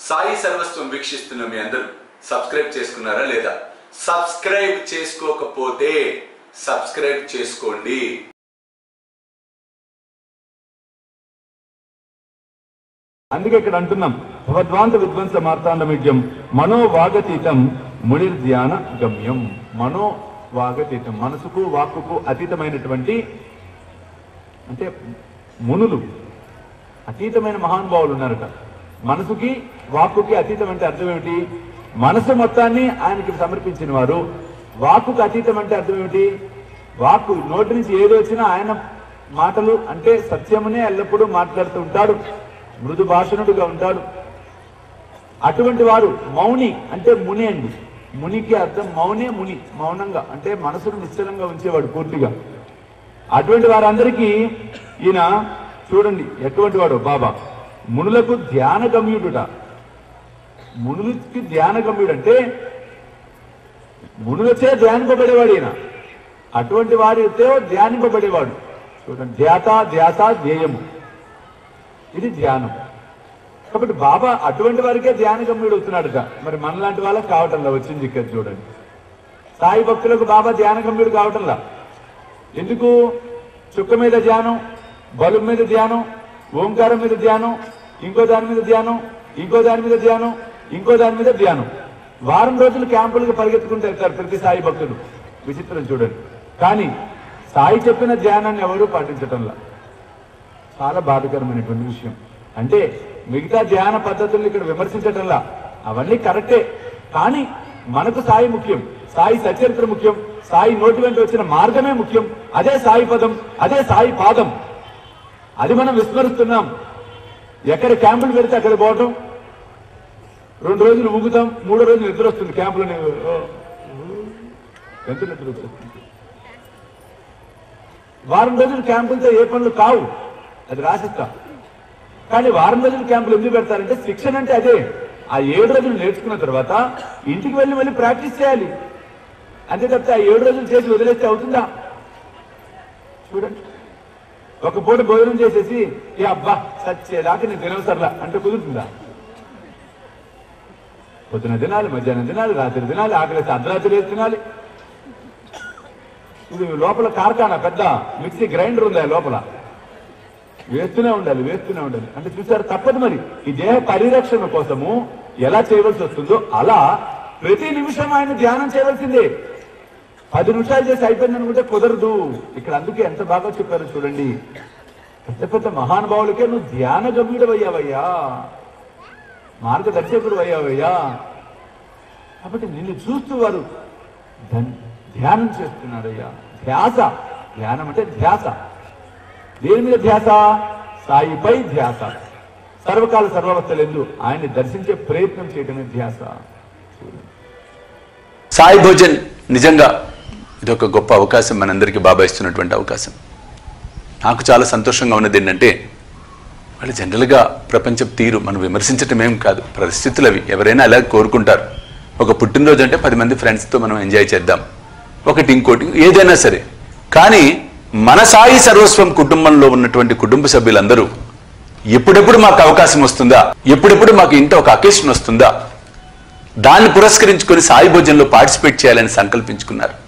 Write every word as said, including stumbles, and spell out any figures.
సాయి సర్వస్వం వీక్షిస్తున్న మీ అందరూ సబ్స్క్రైబ్ చేసుకున్నారా లేదా? సబ్స్క్రైబ్ చేసుకోకపోతే సబ్స్క్రైబ్ చేసుకోండి. అందుకే ఇక్కడ అంటున్నాం, భగవద్వాంత విధ్వంస మార్తాండమిడ్యం మనోవాగతీతం మునిర్ధ్యాన గమ్యం. మనోవాగతీతం, మనసుకు వాక్కుకు అతీతమైనటువంటి, అంటే మునులు అతీతమైన మహానుభావులు ఉన్నారట. మనసుకి వాక్కుకి అతీతం అంటే అర్థం ఏమిటి? మనసు మొత్తాన్ని ఆయనకి సమర్పించిన వారు. వాక్కుకు అతీతం అంటే అర్థం ఏమిటి? వాక్కు నోటి నుంచి ఏది వచ్చినా ఆయన మాటలు అంటే సత్యమునే ఎల్లప్పుడూ మాట్లాడుతూ ఉంటాడు, మృదు భాషణుడుగా ఉంటాడు. అటువంటి వారు మౌని అంటే ముని అండి. మునికి అర్థం మౌనే ముని, మౌనంగా అంటే మనసును నిశ్చలంగా ఉంచేవాడు పూర్తిగా. అటువంటి వారందరికీ ఈయన చూడండి ఎటువంటి వాడు బాబా. మునులకు ధ్యాన గమ్యుడుట. మునులకి ధ్యాన గమ్యుడు అంటే మునులచే ధ్యానింపబడేవాడు ఈయన. అటువంటి వారితో ధ్యానింపబడేవాడు. చూడండి, ధ్యాత ధ్యాస ధ్యేయము, ఇది ధ్యానం. కాబట్టి బాబా అటువంటి వారికే ధ్యాన గమ్యుడు అవుతున్నాడుట. మరి మనలాంటి వాళ్ళకి కావటంలా వచ్చింది ఇక్కడ చూడండి. సాయి భక్తులకు బాబా ధ్యాన గమ్యుడు కావటంలా. ఎందుకు? చుక్క మీద ధ్యానం, బలుం మీద ధ్యానం, ఓంకారం మీద ధ్యానం, ఇంకో దాని మీద ధ్యానం, ఇంకో దాని మీద ధ్యానం, ఇంకో దాని మీద ధ్యానం. వారం రోజులు క్యాంపులకు పరిగెత్తుకుంటూ వెళ్తారు ప్రతి సాయి భక్తులు. విచిత్రం చూడండి. కానీ సాయి చెప్పిన ధ్యానాన్ని ఎవరూ పాటించటంలా. చాలా బాధకరమైనటువంటి విషయం. అంటే మిగతా ధ్యాన పద్ధతులను ఇక్కడ విమర్శించటంలా. అవన్నీ కరెక్టే, కానీ మనకు సాయి ముఖ్యం, సాయి సచరిత్ర ముఖ్యం, సాయి నోటి వెంట వచ్చిన మార్గమే ముఖ్యం. అదే సాయి పదం, అదే సాయి పాదం. అది మనం విస్మరిస్తున్నాం. ఎక్కడ క్యాంపులు పెడితే అక్కడ పోవటం, రెండు రోజులు ఊగుతాం, మూడో రోజులు నిద్ర వస్తుంది క్యాంపులో. ఎంత నిద్ర వస్తుంది? వారం రోజులు క్యాంపులతో ఏ పనులు కావు, అది రాసిస్తాం. కానీ వారం రోజులు క్యాంపులు ఎందుకు పెడతారంటే శిక్షణ అంటే అదే. ఆ ఏడు రోజులు నేర్చుకున్న తర్వాత ఇంటికి వెళ్ళి మళ్ళీ ప్రాక్టీస్ చేయాలి. అంతే తప్పితే ఆ ఏడు రోజులు చేసి వదిలేస్తే అవుతుందా? చూడండి, ఒక పూట భోజనం చేసేసి ఏ అబ్బా సచ్చేదాకా నేను తినవసరలా అంటే కుదురుతుందా? పొద్దున తినాలి, మధ్యాహ్నం తినాలి, రాత్రి తినాలి, ఆకలి అర్ధరాత్రి వేసి తినాలి. ఇది లోపల కార్ఖానా, పెద్ద మిక్సీ గ్రైండర్ ఉందా లోపల, వేస్తూనే ఉండాలి వేస్తూనే ఉండాలి. అంటే చూసారు, తప్పదు. మరి ఈ దేహ పరిరక్షణ కోసము ఎలా చేయవలసి వస్తుందో అలా ప్రతి నిమిషం ఆయన ధ్యానం చేయవలసిందే. పది నిమిషాలు చేసి అయిపోయింది అనుకుంటే కుదరదు. ఇక్కడ అందుకే ఎంత బాగా చెప్పారు చూడండి. పెద్ద పెద్ద మహానుభావులకే నువ్వు ధ్యాన గమ్యుడు అయ్యావయ్యా, మార్గదర్శకుడు అయ్యావయ్యా. కాబట్టి నిన్ను చూస్తూ వారు ధ్యానం చేస్తున్నారయ్యా. ధ్యాస, ధ్యానం అంటే ధ్యాస. దేని మీద ధ్యాస? సాయిపై ధ్యాస. సర్వకాల సర్వావస్థలందు ఆయన్ని దర్శించే ప్రయత్నం చేయడమే ధ్యాస. సాయి భోజన్ నిజంగా ఇదొక గొప్ప అవకాశం, మనందరికీ బాబా ఇస్తున్నటువంటి అవకాశం. నాకు చాలా సంతోషంగా ఉన్నది ఏంటంటే, వాళ్ళు జనరల్గా ప్రపంచ తీరు మనం విమర్శించటం ఏం కాదు, పరిస్థితులు అవి. ఎవరైనా అలా కోరుకుంటారు. ఒక పుట్టినరోజు అంటే పది మంది ఫ్రెండ్స్తో మనం ఎంజాయ్ చేద్దాం, ఒకటి ఇంకోటి ఏదైనా సరే. కానీ మన సాయి సర్వస్వం కుటుంబంలో ఉన్నటువంటి కుటుంబ సభ్యులందరూ ఎప్పుడెప్పుడు మాకు అవకాశం వస్తుందా, ఎప్పుడెప్పుడు మాకు ఇంత ఒక అకేషన్ వస్తుందా, దాన్ని పురస్కరించుకొని సాయి భోజనంలో పార్టిసిపేట్ చేయాలని సంకల్పించుకున్నారు.